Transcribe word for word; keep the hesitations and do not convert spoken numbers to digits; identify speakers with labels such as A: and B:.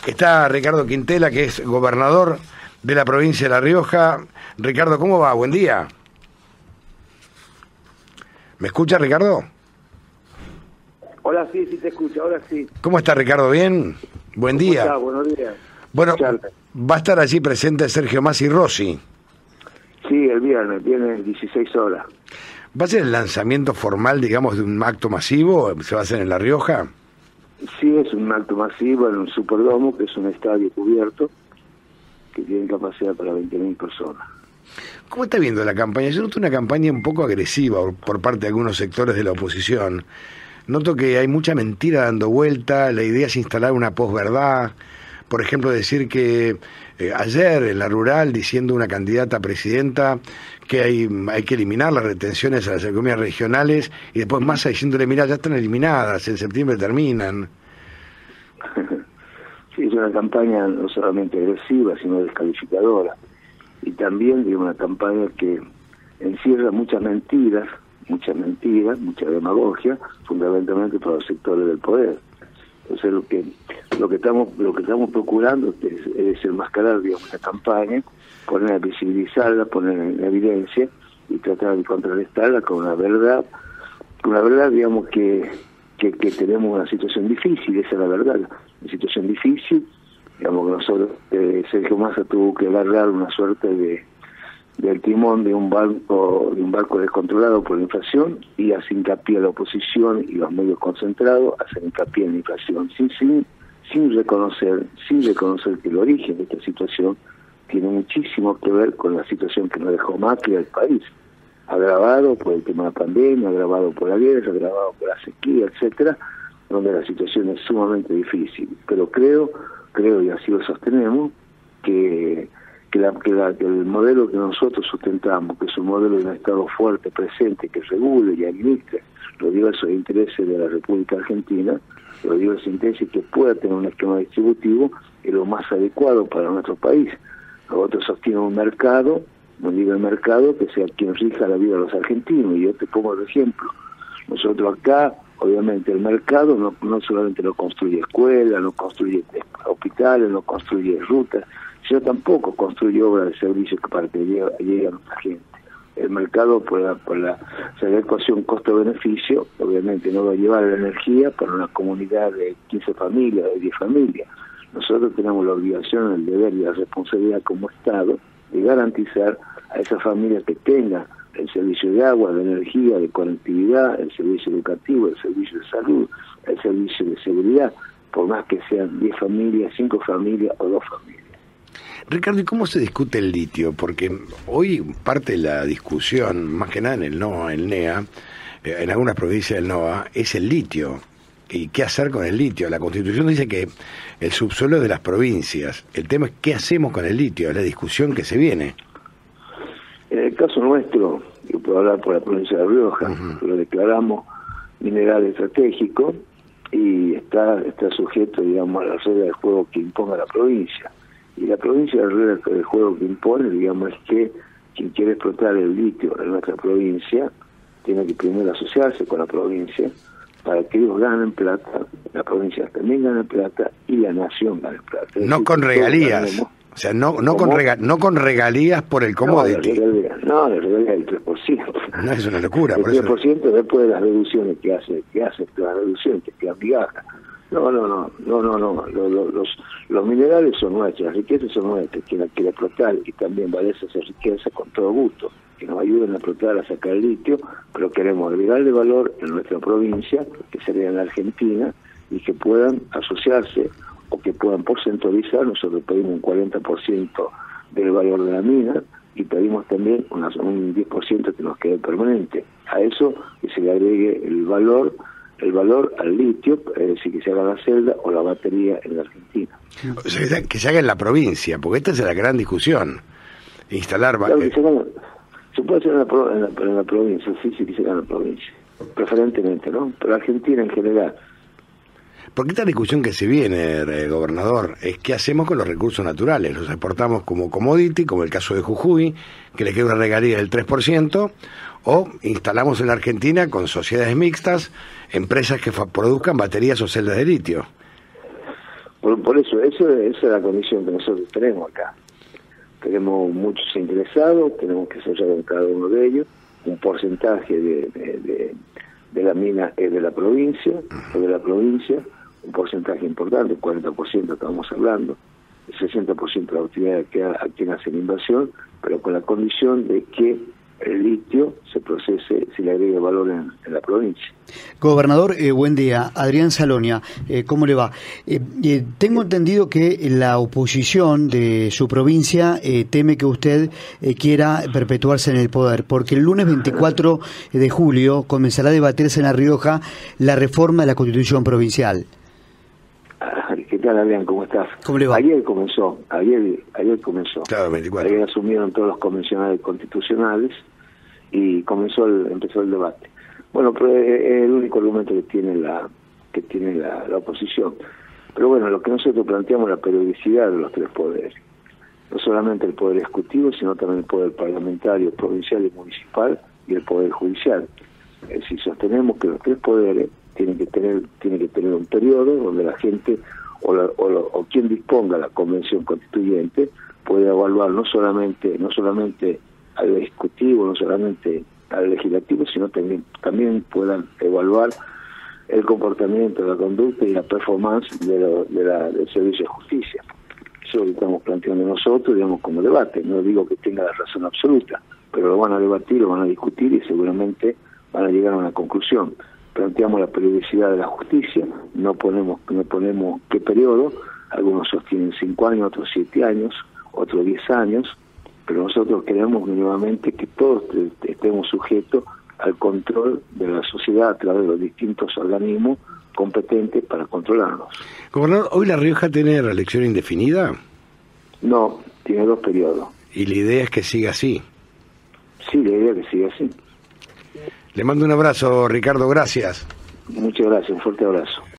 A: Está Ricardo Quintela, que es gobernador de la provincia de La Rioja. Ricardo, ¿cómo va? Buen día. ¿Me escucha, Ricardo?
B: Hola, sí, sí te escucho, ahora sí.
A: ¿Cómo está, Ricardo? ¿Bien? Buen día.
B: ¿Cómo está? Buenos días.
A: Bueno,
B: Escucharte.
A: va a estar allí presente Sergio Masi Rossi.
B: Sí, el viernes, viernes dieciséis horas.
A: ¿Va a ser el lanzamiento formal, digamos, de un acto masivo? ¿Se va a hacer en La Rioja?
B: Sí, es un acto masivo en un Superdomo, que es un estadio cubierto, que tiene capacidad para veinte mil personas.
A: ¿Cómo está viendo la campaña? Yo noto una campaña un poco agresiva por parte de algunos sectores de la oposición. Noto que hay mucha mentira dando vuelta, la idea es instalar una posverdad. Por ejemplo, decir que eh, ayer en la rural, diciendo una candidata a presidenta que hay, hay que eliminar las retenciones a las economías regionales, y después Massa diciéndole, mira, ya están eliminadas, en septiembre terminan.
B: Sí, es una campaña no solamente agresiva, sino descalificadora. Y también de una campaña que encierra muchas mentiras, muchas mentiras, mucha demagogia, fundamentalmente para los sectores del poder. Entonces lo que lo que estamos lo que estamos procurando es, es enmascarar, digamos, la campaña, poner a visibilizarla, poner en evidencia y tratar de contrarrestarla con una verdad, con una verdad, digamos, que, que, que tenemos una situación difícil, esa es la verdad, una situación difícil, digamos que nosotros, eh, Sergio Massa tuvo que agarrar una suerte de del timón de un barco de un barco descontrolado por la inflación y hace hincapié a la oposición y los medios concentrados, hace hincapié en la inflación sin sin sin reconocer sin reconocer que el origen de esta situación tiene muchísimo que ver con la situación que nos dejó Macri al país, agravado por el tema de la pandemia, agravado por la guerra, agravado por la sequía, etcétera, donde la situación es sumamente difícil. Pero creo creo y así lo sostenemos que Que, la, que, la, que el modelo que nosotros sustentamos, que es un modelo de un Estado fuerte, presente, que regule y administre los diversos intereses de la República Argentina, los diversos intereses que pueda tener un esquema distributivo, es lo más adecuado para nuestro país. Nosotros sostenemos un mercado, un libre mercado, que sea quien rija la vida de los argentinos, y yo te pongo el ejemplo. Nosotros acá, obviamente, el mercado no, no solamente no construye escuelas, no construye hospitales, no construye rutas, sino tampoco construye obras de servicios para que llegue, llegue a nuestra gente. El mercado, por la, por la, o sea, la ecuación costo-beneficio, obviamente no va a llevar la energía para una comunidad de quince familias, de diez familias. Nosotros tenemos la obligación, el deber y la responsabilidad como Estado de garantizar a esas familias que tengan el servicio de agua, de energía, de conectividad, el servicio educativo, el servicio de salud, el servicio de seguridad, por más que sean diez familias, cinco familias o dos familias.
A: Ricardo, ¿y cómo se discute el litio? Porque hoy parte de la discusión, más que nada en el NOA, el NEA, eh, en algunas provincias del NOA, es el litio. ¿Y qué hacer con el litio? La Constitución dice que el subsuelo es de las provincias. El tema es qué hacemos con el litio, es la discusión que se viene.
B: En el caso nuestro, yo puedo hablar por la provincia de La Rioja, uh-huh. Lo declaramos mineral estratégico y está, está sujeto, digamos, a la regla del juego que imponga la provincia. Y la provincia, la regla del juego que impone, digamos, es que quien quiere explotar el litio en nuestra provincia tiene que primero asociarse con la provincia para que ellos ganen plata, la provincia también gane plata y la nación gane plata. Es
A: no
B: decir,
A: con regalías, o sea, no no con, rega, no con regalías por el commodity.
B: No, de regalías, no, de regalías del tres por ciento.
A: No, es una locura.
B: El
A: por
B: tres por ciento
A: eso...
B: después de las reducciones que hace, que hace las reducciones que quedan migajas. No, no, no, no, no, no. Los, los, los minerales son nuestros, las riquezas son nuestras, quien la quiere explotar y también valece esa riqueza con todo gusto, que nos ayuden a explotar, a sacar el litio, pero queremos agregarle valor en nuestra provincia, que sería en la Argentina, y que puedan asociarse o que puedan porcentualizar. Nosotros pedimos un cuarenta por ciento del valor de la mina y pedimos también una, un diez por ciento que nos quede permanente. A eso que se le agregue el valor el valor al litio, es decir, que se haga la celda o la batería en la Argentina.
A: O sea, que se haga en la provincia, porque esta es la gran discusión. Instalar...
B: Claro, que se, haga, se puede hacer en la, en, la, en la provincia, sí, sí, que se haga en la provincia, preferentemente, ¿no? Pero Argentina en general.
A: Porque esta discusión que se viene, eh, gobernador, es qué hacemos con los recursos naturales. Los exportamos como commodity, como el caso de Jujuy, que le queda una regalía del tres por ciento, o instalamos en la Argentina con sociedades mixtas, empresas que produzcan baterías o celdas de litio.
B: Por por, por eso, eso, esa es la condición que nosotros tenemos acá. Tenemos muchos interesados, tenemos que cerrar en cada uno de ellos, un porcentaje de, de, de, de la mina es de la provincia, es de la provincia, un porcentaje importante, el cuarenta por ciento estamos hablando, el sesenta por ciento de la utilidad que a, a quien hace la inversión, pero con la condición de que el litio se procese, se le agregue valor en, en la provincia.
C: Gobernador, eh, buen día. Adrián Salonia, eh, ¿cómo le va? Eh, eh, tengo entendido que la oposición de su provincia eh, teme que usted eh, quiera perpetuarse en el poder, porque el lunes veinticuatro de julio comenzará a debatirse en La Rioja la reforma de la Constitución provincial.
B: Ah, ¿qué tal, Adrián? ¿Cómo estás?
C: ¿Cómo le va?
B: Ayer comenzó, ayer, ayer comenzó.
A: Claro, veinticuatro.
B: Ayer asumieron todos los convencionales constitucionales y comenzó el, empezó el debate. Bueno, pero es el único argumento que tiene la que tiene la, la oposición. Pero bueno, lo que nosotros planteamos es la periodicidad de los tres poderes. No solamente el poder ejecutivo, sino también el poder parlamentario, provincial y municipal, y el poder judicial. Es decir, sostenemos que los tres poderes tienen que tener tienen que tener un periodo donde la gente o, la, o, lo, o quien disponga la convención constituyente puede evaluar no solamente no solamente al ejecutivo, no solamente al legislativo, sino también también puedan evaluar el comportamiento, la conducta y la performance de lo, de la, del servicio de justicia. Eso lo estamos planteando nosotros, digamos, como debate. No digo que tenga la razón absoluta, pero lo van a debatir, lo van a discutir y seguramente van a llegar a una conclusión. Planteamos la periodicidad de la justicia, no ponemos no ponemos qué periodo, algunos sostienen cinco años, otros siete años, otros diez años, pero nosotros queremos nuevamente que todos estemos sujetos al control de la sociedad a través de los distintos organismos competentes para controlarnos.
A: Gobernador, ¿hoy La Rioja tiene reelección indefinida?
B: No, tiene dos periodos.
A: ¿Y la idea es que siga así?
B: Sí, la idea es que siga así.
A: Le mando un abrazo, Ricardo, gracias.
B: Muchas gracias, un fuerte abrazo.